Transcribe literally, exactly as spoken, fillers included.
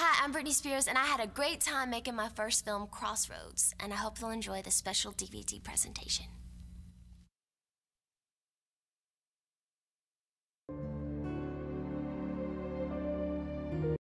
Hi, I'm Britney Spears, and I had a great time making my first film, Crossroads, and I hope you'll enjoy the special D V D presentation.